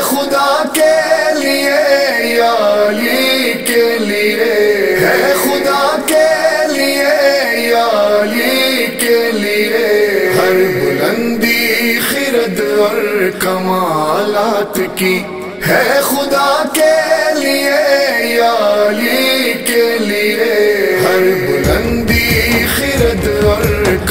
خدا کے لیے یا علی کے لیے، ہے خدا کے لیے یا علی کے لیے، ہر بلندی خرد اور کمالات کی ہے خدا کے لیے یا علی کے لیے، ہر بلندی خرد اور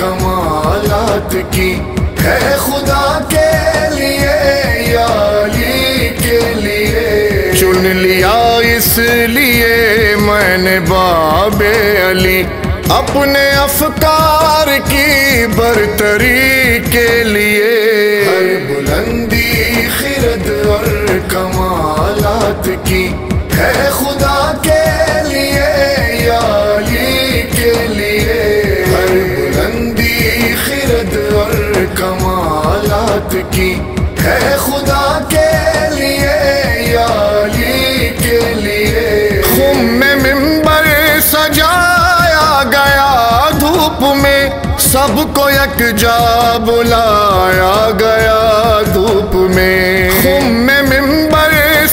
کمالات کی ہے خدا کے لیے یا علی کے لیے۔ چن لیا اس لیے میں نے باب علی اپنے افکار کی برتری کے لیے، ہر بلندی خرد اور کمالات کی ہے خدا کے لیے یا علی کے لیے، ہر بلندی خرد اور کمالات کی ہے خدا کے لیے یا علی کے لیے۔ خم میں منبر سجایا گیا دھوپ میں، سب کو یکجا بلایا گیا دھوپ میں، خم میں منبر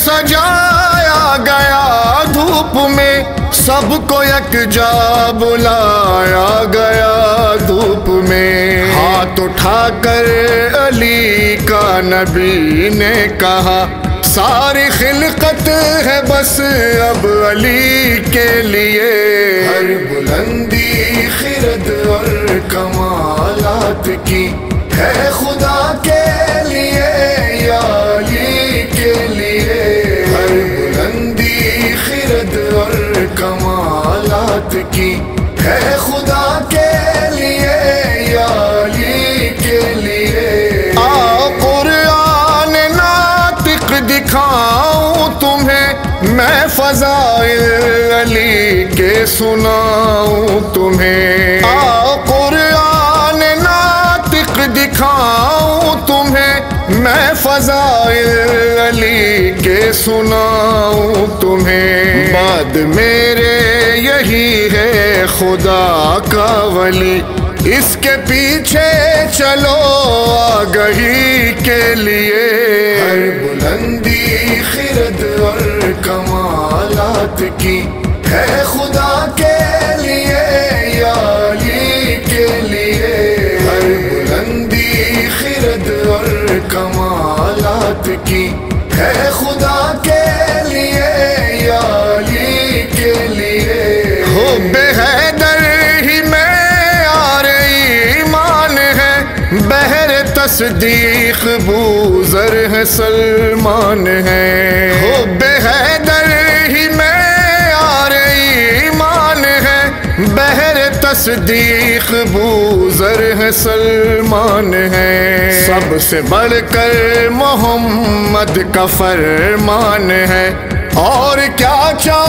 سجایا گیا دھوپ میں، سب کو یکجا بلایا گیا دھوپ میں۔ ہاتھ اٹھا کر علی کا نبی نے کہا ساری خلقت ہے بس اب علی کے لیے، ہر بلندی خرد اور کمالات کی ہے خدا کے لیے یا علی کے لیے، ہر بلندی خرد اور کمالات کی ہے خدا کے لیے یا علی کے لیے۔ آ قرآن ناطق دکھاؤں تمہیں، میں فضائل علی کے سناؤں تمہیں، آ قرآن ناطق دکھاؤں تمہیں، میں فضائل علی کے سناؤں تمہیں۔ بعد میرے یہی ہے خدا کا ولی، اس کے پیچھے چلو آگہی کے لیے، ہر بلندی خرد اور کمالات کی ہے خدا کے لیے یا علی کے لیے، ہر بلندی خرد اور کمالات کی ہے خدا کے لیے یا علی کے لیے۔ حب حیدر ہی میں یار ایمان ہے، بہر تصدیق بوذر ہے سلمان ہے، حب حیدر ہی میں یار ایمان ہے، بہر تصدیق بوذر ہے سلمان ہے، سب سے بڑھ کر محمد کا فرمان ہے، اور کیا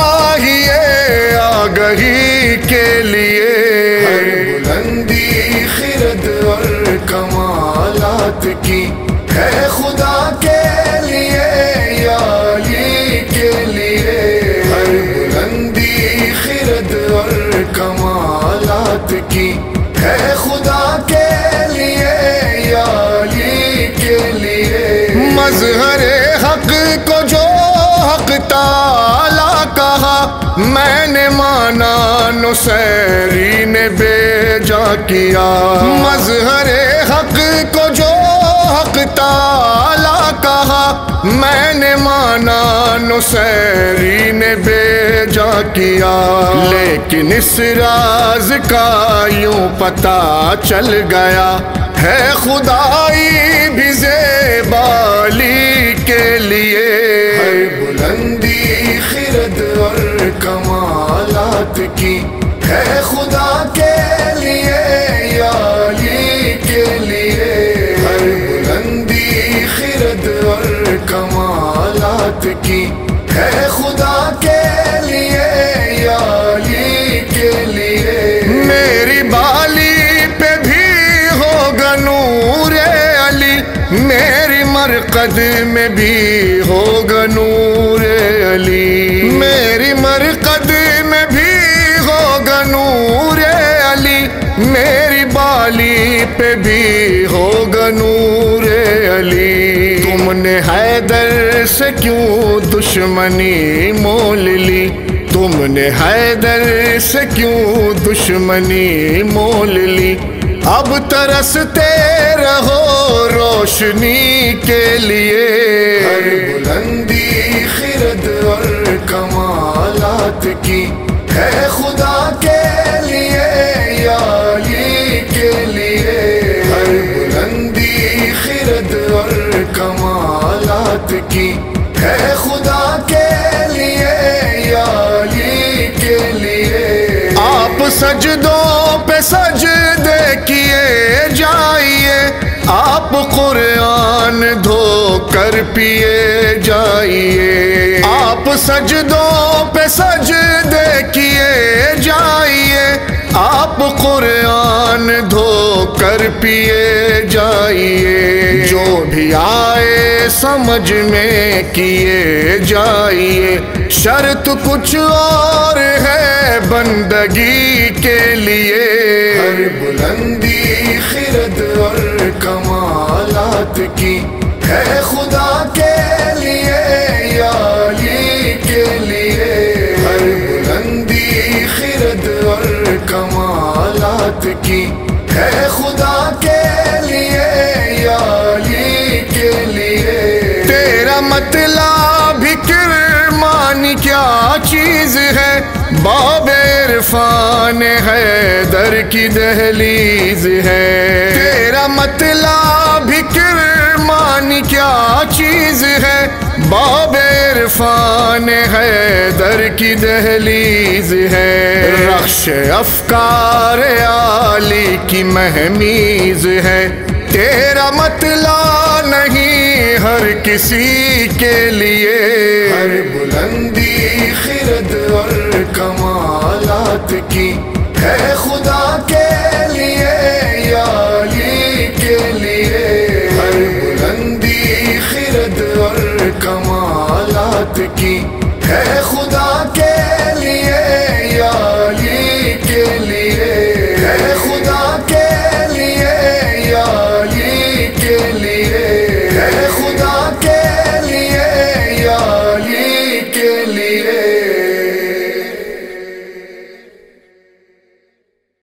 چاہیے آگہی کے لیے، ہر بلندی خرد اور کمالات کی ہے خدا کے لیے یا علی کے لیے، ہر بلندی خرد اور کمالات کی ہے خدا کے لیے یا علی کے لیے۔ مظہر حق کو جو حق تعالیٰ کہا، میں نے مانا نصیری نے بیجا کیا، مظہر حق کو جو حق تعالیٰ کہا، میں نے مانا نصیری نے بیجا کیا، لیکن اس راز کا یوں پتہ چل گیا ہے خدائی بھی زیبا علی کے لیے، ہر بلندی خرد اور کمالات کی ہے خدا کے لیے یا علی کے لیے، ہر بلندی خرد اور کمالات کی ہے خدا کے لیے یا علی کے لیے۔ میری بالی پہ بھی ہوگا نور علی، میری مرقد میں بھی ہوگا نور علی، میری مرقد میں بھی ہوگا نور علی، میری بالی پہ بھی ہوگا نور علی۔ تم نے حیدر سے کیوں دشمنی مول لی؟ تم نے حیدر سے کیوں دشمنی مول لی؟ اب ترستے رہو روشنی کے لیے، ہر بلندی خرد اور کمالات کی ہے خدا کے لیے یا علی کے لیے، ہر بلندی خرد اور کمالات کی ہے خدا کے لیے یا علی کے لیے۔ آپ سجدوں پہ سجدے کیے جائیے، آپ قرآن دھو کر پیے جائیے، آپ سجدوں پہ سجدے کیے جائیے، آپ قرآن دھو کر پیے جائیے، جو بھی آئے سمجھ میں کیے جائیے، شرط کچھ اور ہے بندگی کے لیے، ہر بلندی خرد اور کمالات کی ہے خدا کے لیے یا علی کے لیے، ہر بلندی خرد اور کمالات کی ہے خدا کے لیے یا علی کے لیے۔ تیرا مطلب بھی کرمانی کیا چیز ہے، باب عرفان حیدر کی دہلیز ہے، تیرا مطلب بھی کرمانی کیا چیز ہے، باب عرفان حیدر کی دہلیز ہے، رخش افکار عالی کی مہمیز ہے، تیرا مطلب نہیں ہر کسی کے لیے، ہر بلندی خرد اور کمالات کی ہے خدا کے لیے یا علی کے لیے، ہر بلندی خرد اور کمالات کی ہے خدا